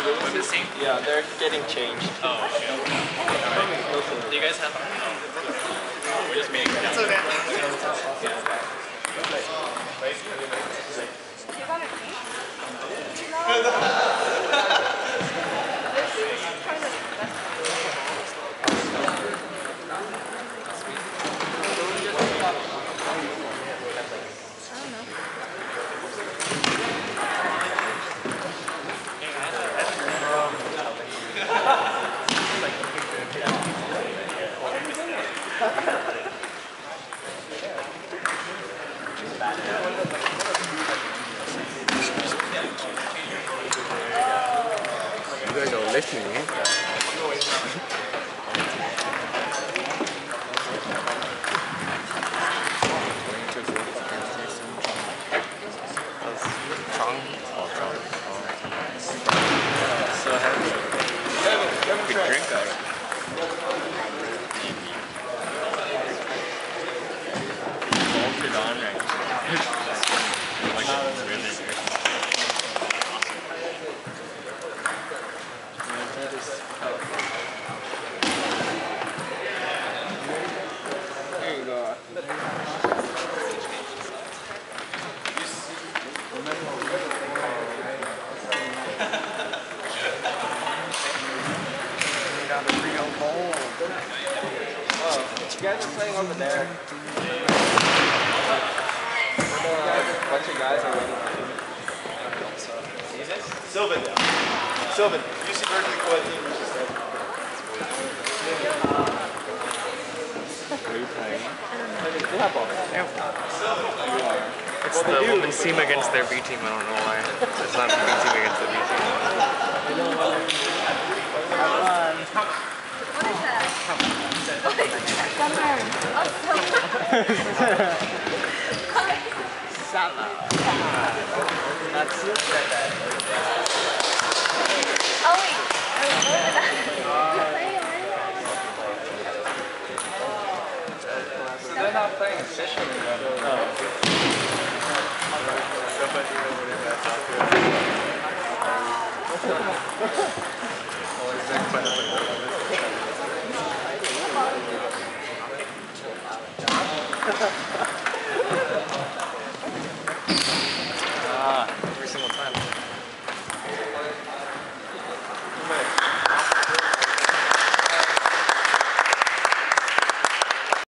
With the same? Yeah, they're getting changed. Oh, shit. Alright. Do you guys have... Oh. We're just making it. It's okay. You guys are listening, eh? So heavy. Good drink out of it. Bolted on right. Like it's really good. There you go. Oh, you guys are playing over there. A bunch of guys are waiting for you. Sylvan. Sylvan. UC Berkeley co-ed versus that. Are you playing? They have ball. It's the women's team against their B team, I don't know why. It's not the B team against the B team. Summer. That's it. Oh wait. They're not playing officially. Oh.